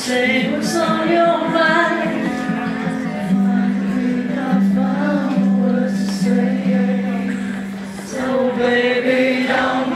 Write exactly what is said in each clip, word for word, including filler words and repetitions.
Say what's on your mind. Finally, I found words to say. So baby, don't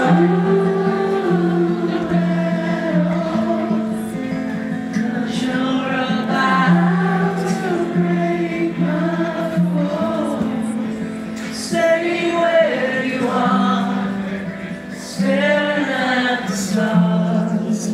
move at all, 'cause you're about to break my fall. Stay where you are, staring at the stars.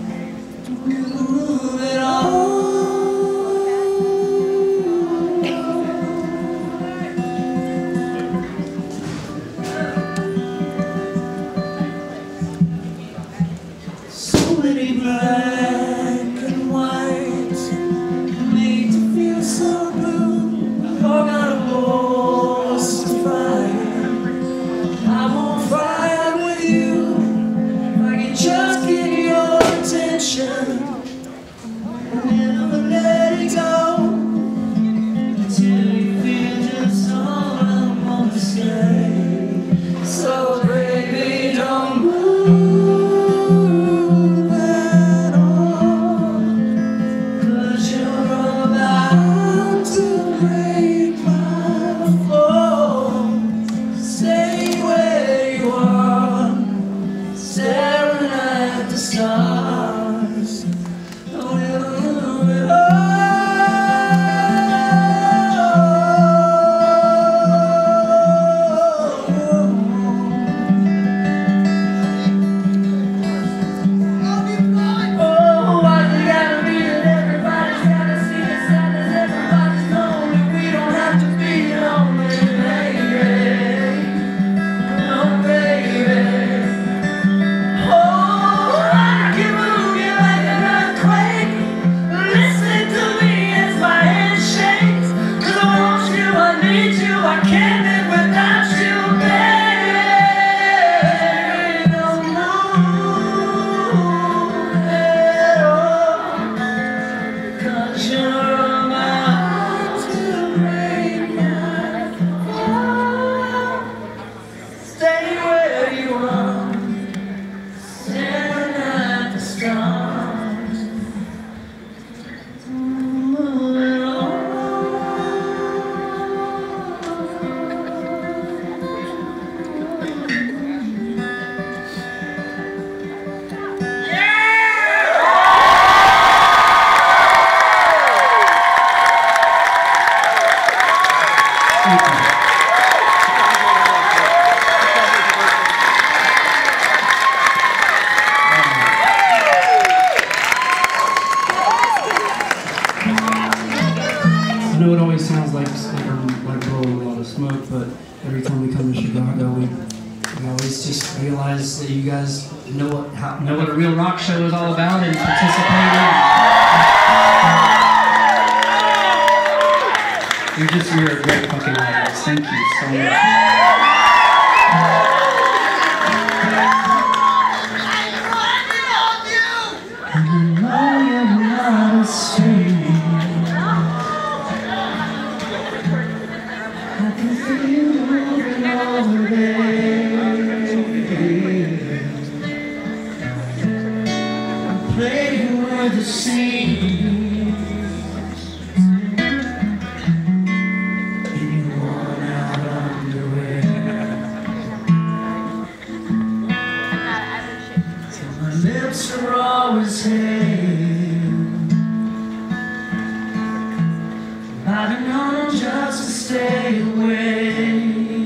Move it all. So many black and white made to feel so blue. All got a horse to fight. I won't fight with you if I can just get your attention. Never let it go until you feel just all I want to say. So baby, don't move at all, 'cause you're about to break my fall. Stay where you are, staring at the stars. I know it always sounds like I'm like blowing a lot of smoke, but every time we come to Chicago, we, we always just realize that you guys know what how, know what a real rock show is all about and participate in. You're just you're a great fucking audience. Thank you so much. Playing with the sea, and you worn out underwear. So my lips are always hale, biting on just to stay away.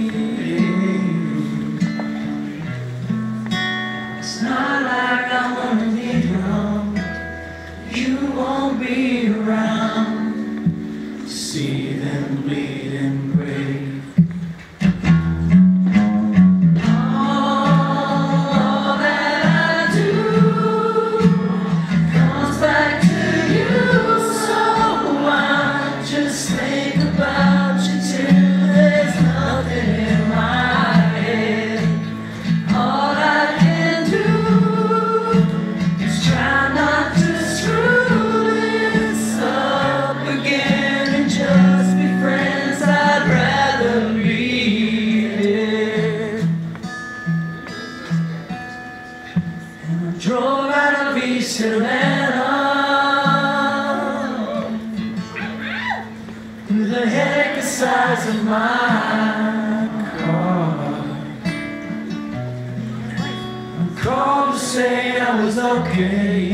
It's not like I wanna be wrong. You won't be around to see them bleed and break. All that I do comes back to you, so I just think about you till there's nothing in my head. All I can do is try not to screw it of my car. I called to say I was okay.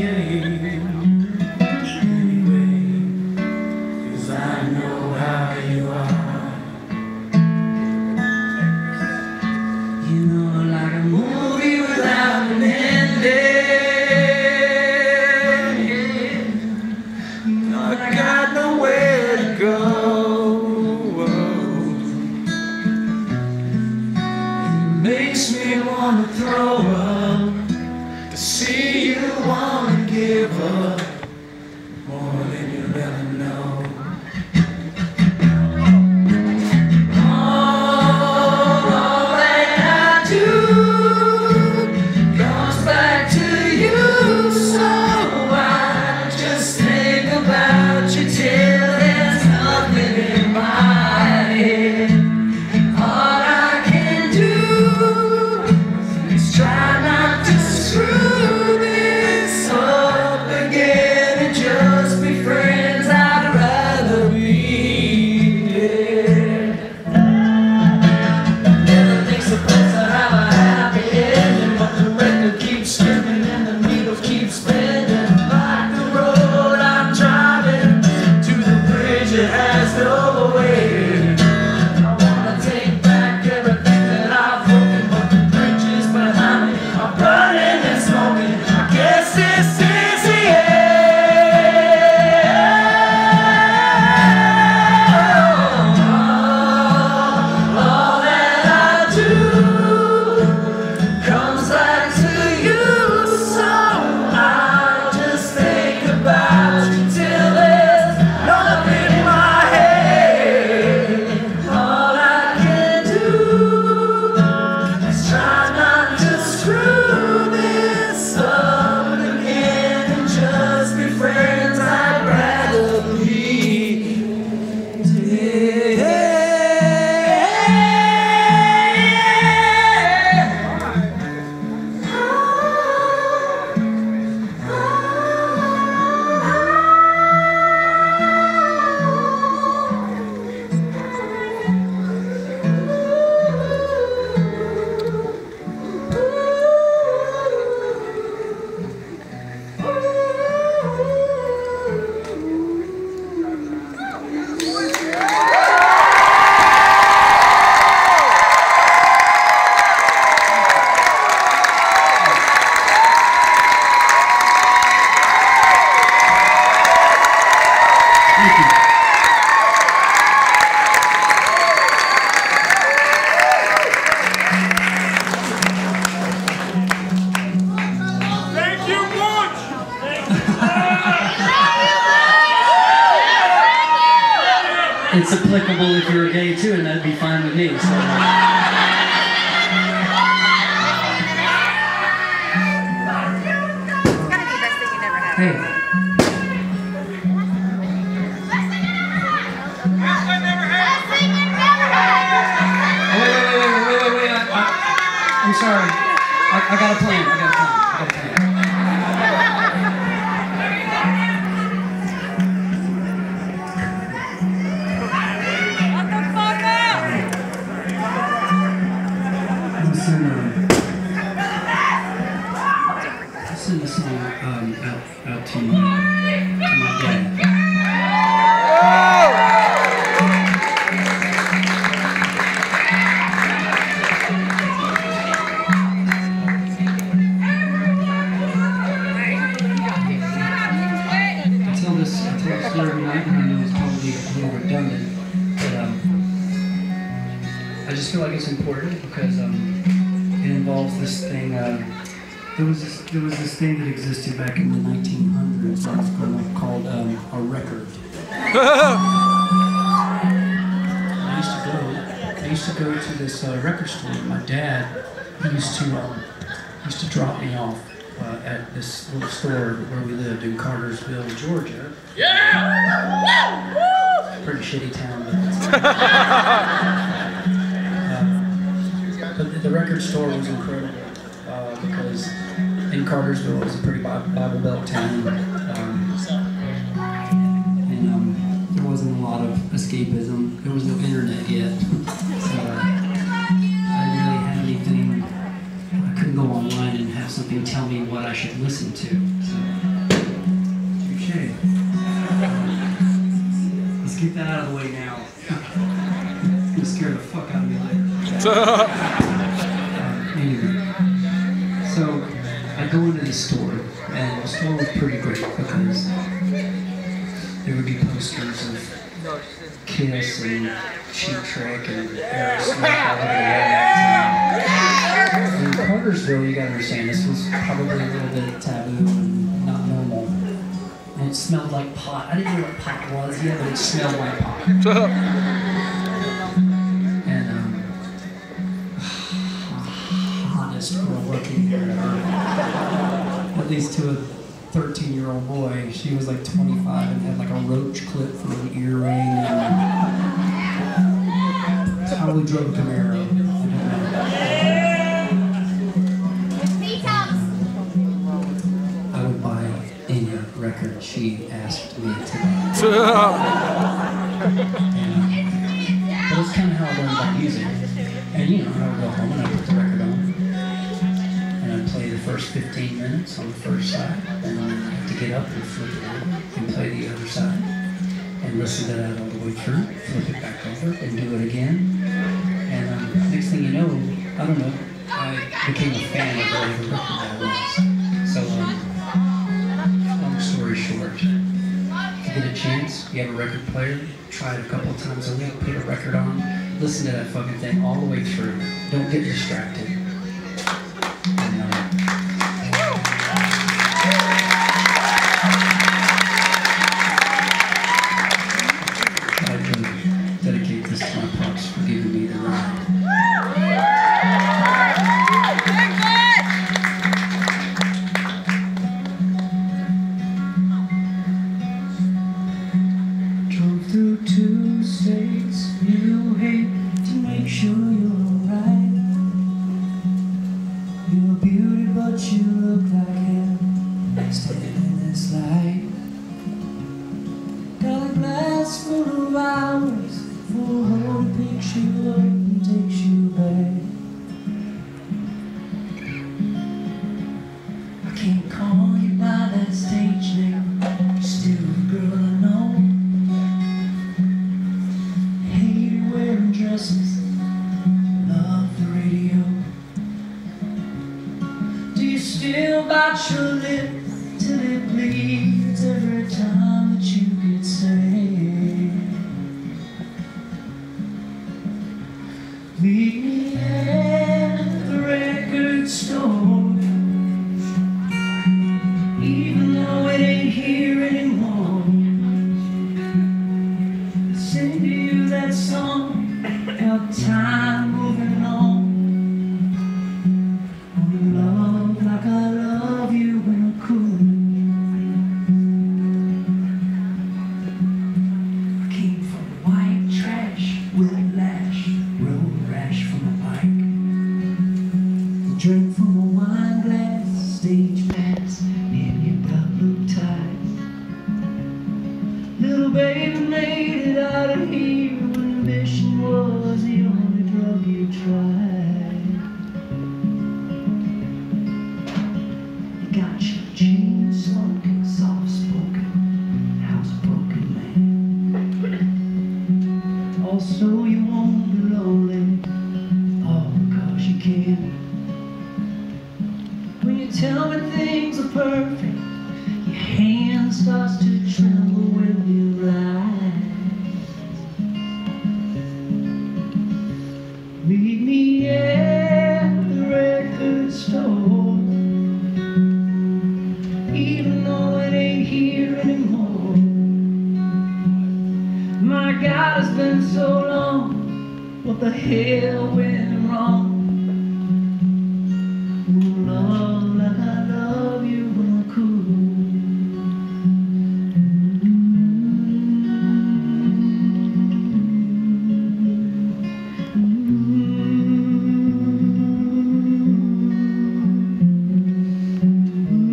Anyway, 'cause I know how you are. You know, like a movie without an ending. I got nowhere to go. It makes me want to throw up, to see you want to give up more than you'll ever know. All, all that I do comes back to you, so I just think about you till there's nothing in my head. All I can do is try not to screw this up again and just be friends. I'd rather be dead. Everything's supposed to have a happy ending, but the record keeps spinning and the needle keeps spinning. Like the road I'm driving to the bridge, it has no way. I wanna take back everything that I've broken, but the bridges behind me are burning and smoking. I guess this is the end. All that I do comes back to you, so I just think about you till there's nothing in my head. All I can do is try not to screw this up again and just be friends. I'd rather be dead. Thank you. Thank you much. It's applicable if you're gay too, and that'd be fine with me. So. Hey, oh, wait, wait, wait, wait, wait, wait, wait. I, I, I'm sorry. I, I got a plan. I got a plan. I got a plan. Listen, um, send this song um, out, out to my, to my dad. I tell this, I tell this story every night, and I know it's probably a little redundant, but um, I just feel like it's important because um, it involves this thing. Uh, there was this, there was this thing that existed back in the nineteen hundreds that was called um, a record. I used to go. I used to go to this uh, record store. My dad, he used to um, he used to drop me off uh, at this little store where we lived in Cartersville, Georgia. Yeah. Pretty shitty town, but. But the record store was incredible uh, because in Cartersville it was a pretty Bible Belt town, um, and um, there wasn't wasn't a lot of escapism. There was no internet yet, so uh, I didn't really have anything. I couldn't go online and have something tell me what I should listen to. So, touche. Let's get that out of the way now. It's gonna scare the fuck out of me later. uh, anyway, so I go into the store, and the store was pretty great because there would be posters of Kiss and Cheap Trick and Aerosmith all over the wall. In Cartersville, you gotta understand, this was probably a little bit taboo and not normal. And it smelled like pot. I didn't know what pot was yet, but it smelled like pot. And um, hottest girl looking here ever. At least to a thirteen-year-old boy. She was like twenty-five and had like a roach clip for an earring and probably drove a Camaro. I don't know. I would buy any record she asked me to buy. And, but that's kind of how I learned about music. And you know, I would go home and I'd put the record on. And I'd play the first fifteen minutes on the first side, and then I'd have to get up and flip it over and play the other side, and listen to that all the way through, flip it back over, and do it again. And um, next thing you know, I don't know, I became a fan of whatever record that was. So, um, long story short, if you get a chance, you have a record player, try it a couple of times a week, put a record on, listen to that fucking thing all the way through. Don't get distracted.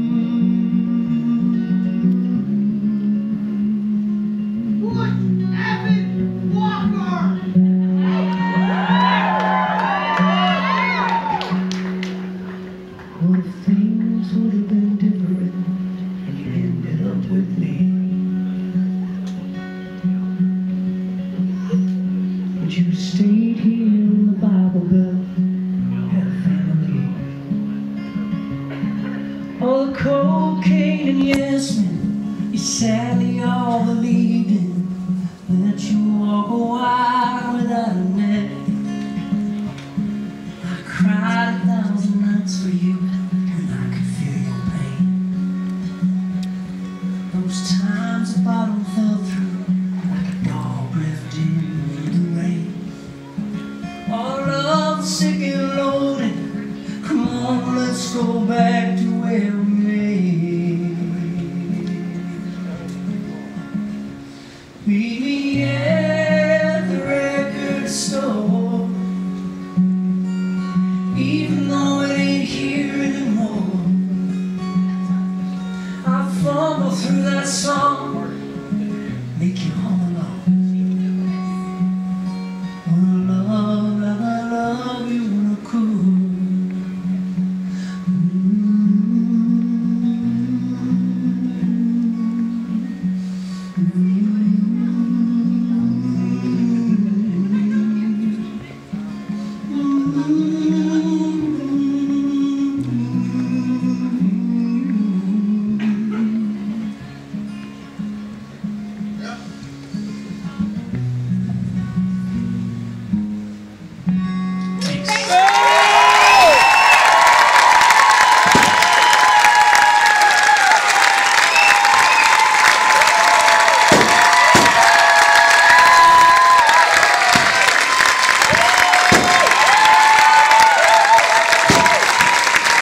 One, sadly all believed in, let you walk a while without a net. I cried a thousand nights for you, and I could feel your pain. Those times the bottom fell through like a dog left in the rain. All love sick and lonely, come on, let's go back to where we made. Meet me at the record store, even though it ain't here anymore. I fumble through that song